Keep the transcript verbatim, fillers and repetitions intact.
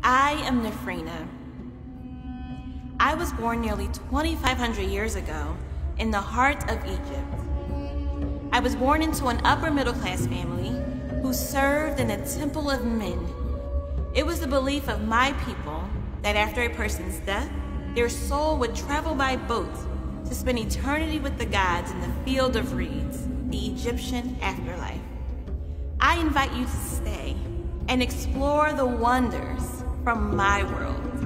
I am Nefrina. I was born nearly twenty-five hundred years ago in the heart of Egypt. I was born into an upper middle class family who served in the temple of Min. It was the belief of my people that after a person's death, their soul would travel by boat to spend eternity with the gods in the field of reeds, the Egyptian afterlife. I invite you to stay and explore the wonders from my world.